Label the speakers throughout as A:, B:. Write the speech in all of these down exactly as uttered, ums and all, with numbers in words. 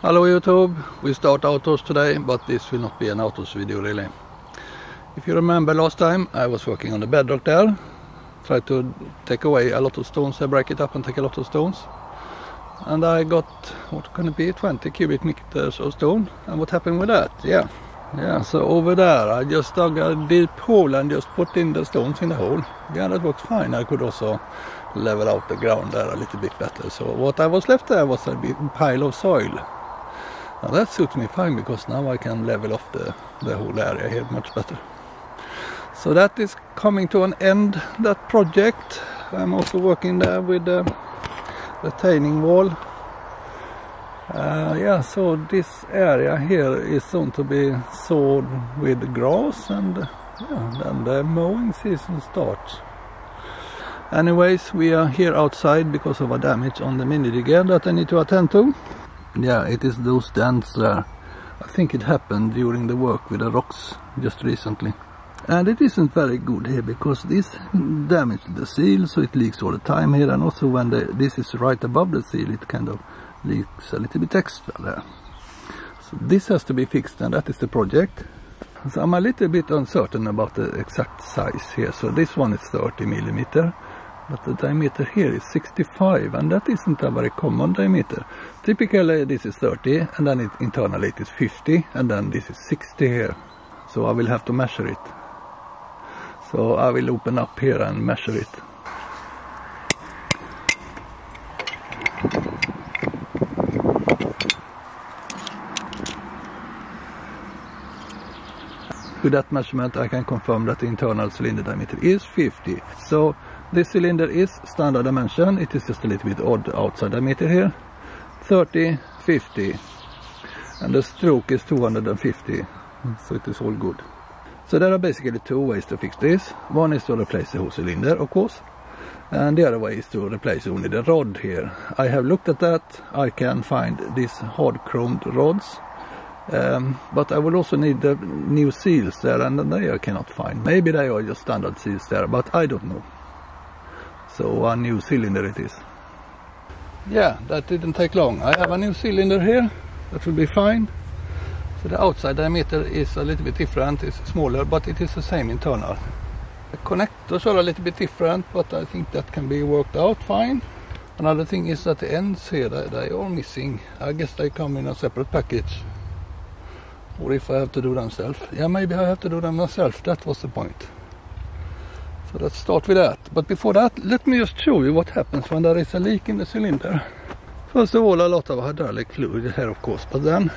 A: Hello YouTube, we start autos today, but this will not be an autos video really. If you remember last time I was working on the bedrock there, tried to take away a lot of stones, I break it up and take a lot of stones. And I got, what can it be, twenty cubic meters of stone. And what happened with that? Yeah, yeah. So over there I just dug a deep hole and just put in the stones in the hole. Yeah, that works fine. I could also level out the ground there a little bit better. So what I was left there was a big pile of soil. Now that suits me fine because now I can level off the, the whole area here much better. So that is coming to an end, that project. I'm also working there with the retaining wall. Uh, yeah, so this area here is soon to be sowed with grass, and yeah, then the mowing season starts. Anyways, we are here outside because of a damage on the mini digger that I need to attend to. Yeah, it is those dents there. I think it happened during the work with the rocks just recently. And it isn't very good here because this damaged the seal, so it leaks all the time here, and also when the, this is right above the seal, it kind of leaks a little bit extra there. So this has to be fixed, and that is the project. So I'm a little bit uncertain about the exact size here. So this one is thirty millimeter, but the diameter here is sixty-five, and that isn't a very common diameter. Typically this is thirty, and then it, internally it is fifty, and then this is sixty here. So I will have to measure it. So I will open up here and measure it. With that measurement I can confirm that the internal cylinder diameter is fifty. So this cylinder is standard dimension, it is just a little bit odd outside diameter here. thirty, fifty, and the stroke is two hundred fifty, so it is all good. So there are basically two ways to fix this. One is to replace the whole cylinder, of course, and the other way is to replace only the rod here. I have looked at that. I can find these hard chromed rods, um, but I will also need the new seals there, and they I cannot find. Maybe they are just standard seals there, but I don't know. So a new cylinder it is. Yeah, that didn't take long. I have a new cylinder here. That will be fine. So the outside diameter is a little bit different, it's smaller, but it is the same internal. The connectors are a little bit different, but I think that can be worked out fine. Another thing is that the ends here, they, they are missing. I guess they come in a separate package. Or if I have to do them myself. Yeah, maybe I have to do them myself, that was the point. So let's start with that. But before that, let me just show you what happens when there is a leak in the cylinder. First of all, a lot of hydraulic fluid here, of course, but then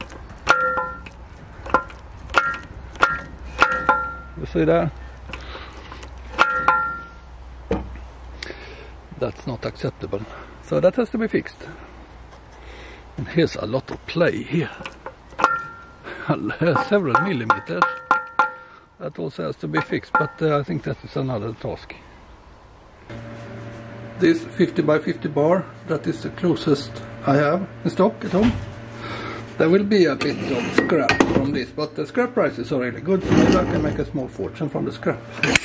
A: you see there? That's not acceptable. So that has to be fixed. And here's a lot of play here. Several millimeters. That also has to be fixed, but uh, I think that is another task. This fifty by fifty bar, that is the closest I have in stock at home. There will be a bit of scrap from this, but the scrap prices are really good, so maybe I can make a small fortune from the scrap.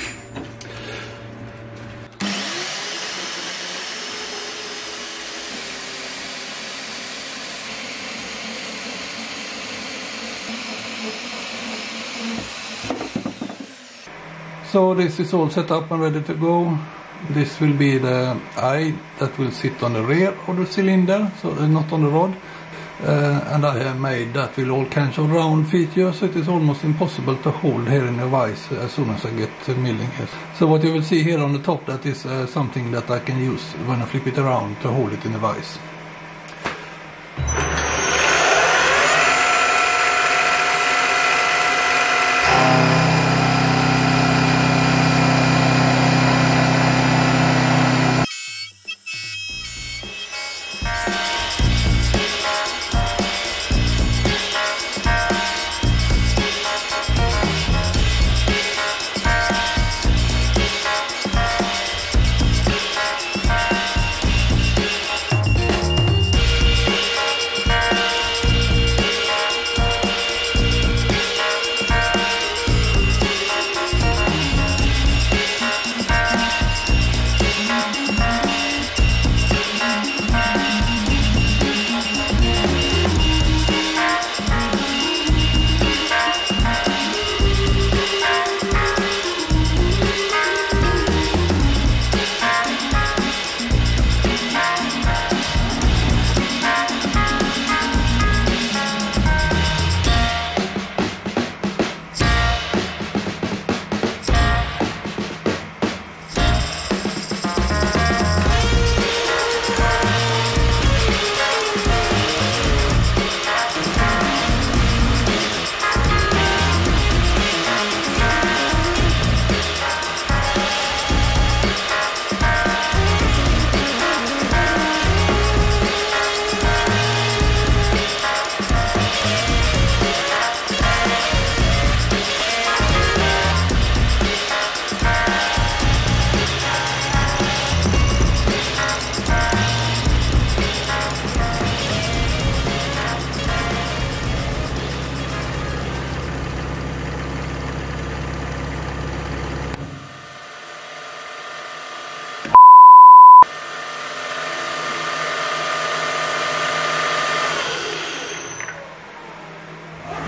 A: So this is all set up and ready to go. This will be the eye that will sit on the rear of the cylinder, so uh, not on the rod. Uh, and I have made that with all kinds of round features, so it is almost impossible to hold here in the vise as soon as I get uh, milling here. So what you will see here on the top, that is uh, something that I can use when I flip it around to hold it in the vise.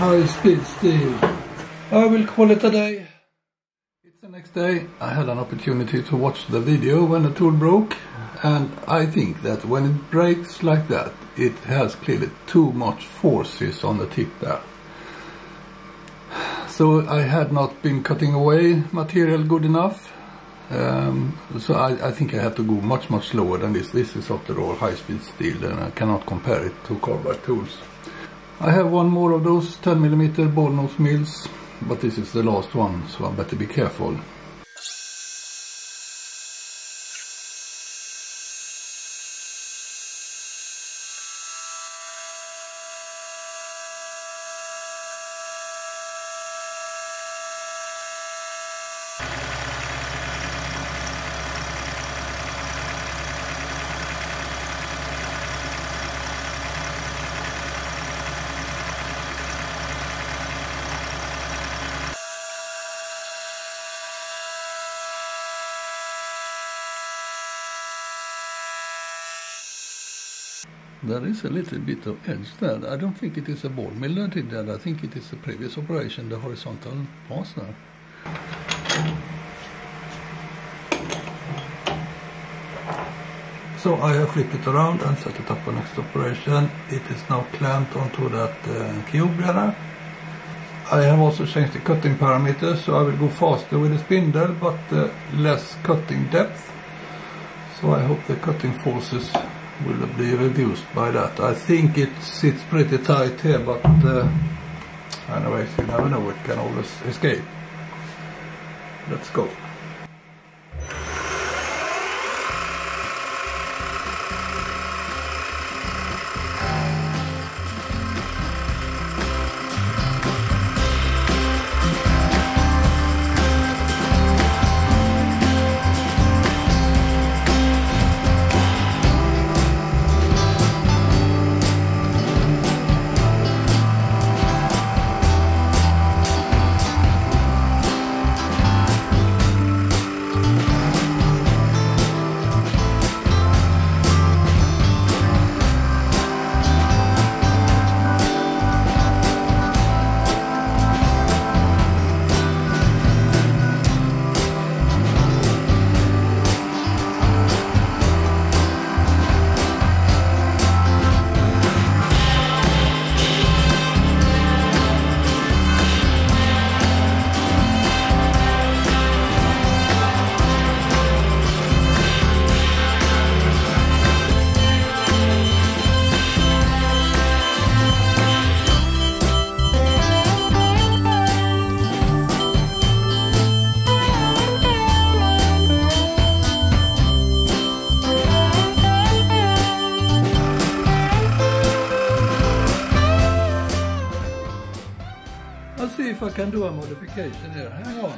A: high speed steel. I will call it a day. It's the next day. I had an opportunity to watch the video when the tool broke, and I think that when it breaks like that, it has clearly too much forces on the tip there. So I had not been cutting away material good enough. Um, so I, I think I have to go much much slower than this. This is after all high speed steel, and I cannot compare it to carbide tools. I have one more of those ten millimeter ball nose mills, but this is the last one, so I better be careful. There is a little bit of edge there. I don't think it is a ball mill that did that. I think it is the previous operation, the horizontal pass there. So I have flipped it around and set it up for next operation. It is now clamped onto that uh, cube there. I have also changed the cutting parameters, so I will go faster with the spindle, but uh, less cutting depth. So I hope the cutting forces will be reduced by that. I think it sits pretty tight here, but uh, anyways, you never know, it can always escape. Let's go. Let's see if I can do a modification here. Hang on.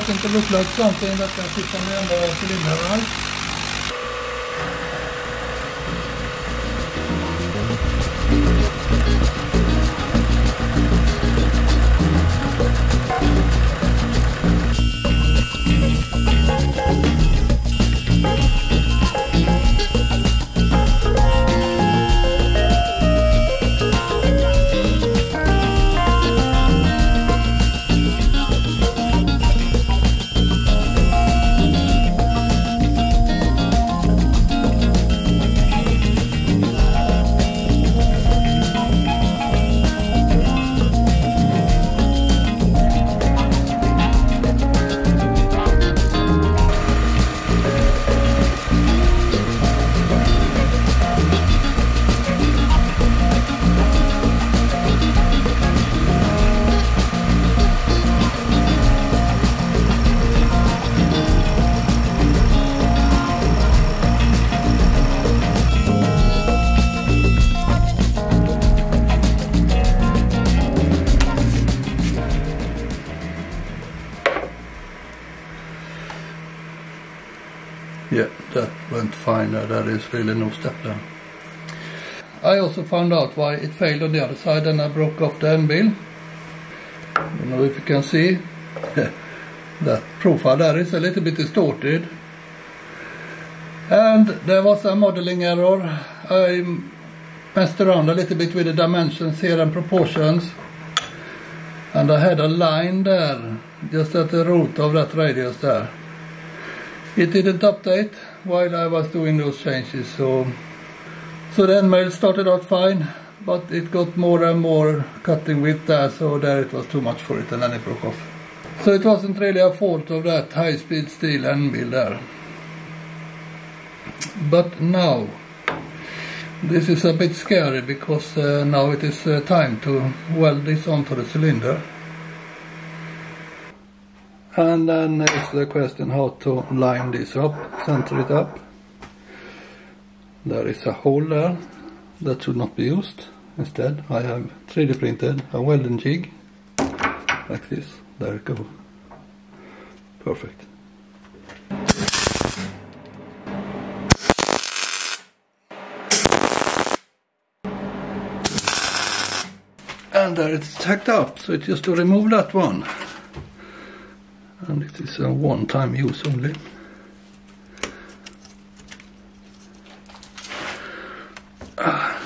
A: starting to look like something that can fit on the end of the cylinder, right? Yeah, that went fine. Uh, there is really no step there. I also found out why it failed on the other side, and I broke off the end bill. I don't know if you can see. That profile there is a little bit distorted. And there was a modeling error. I messed around a little bit with the dimensions here and proportions. And I had a line there, just at the root of that radius there. It didn't update while I was doing those changes, so so the end mill started out fine, but it got more and more cutting width there, so there it was too much for it, and then it broke off. So it wasn't really a fault of that high-speed steel end mill there. But now, this is a bit scary, because uh, now it is uh, time to weld this onto the cylinder. And then is the question how to line this up, center it up. There is a hole there that should not be used. Instead I have three D printed a welding jig like this. There it goes. Perfect. And there it's tacked up, so it's just to remove that one. And it is a one-time use only. Ah.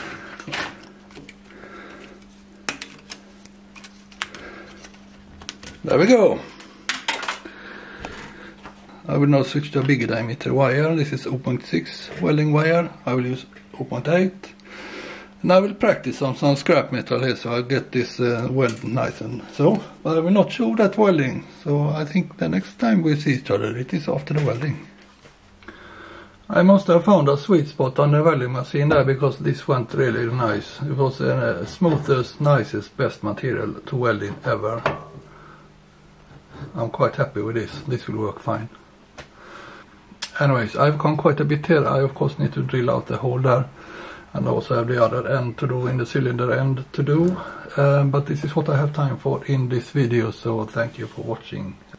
A: There we go. I will now switch to a bigger diameter wire. This is zero point six welding wire. I will use zero point eight. And I will practice on some scrap metal here, so I'll get this uh, weld nice and so. But I will not show that welding, so I think the next time we see each other it is after the welding. I must have found a sweet spot on the welding machine there, because this went really nice. It was the uh, smoothest, nicest, best material to weld in ever. I'm quite happy with this. This will work fine. Anyways, I've come quite a bit here. I of course need to drill out the hole there. And also have the other end to do, in the cylinder end to do. Um, but this is what I have time for in this video, so thank you for watching.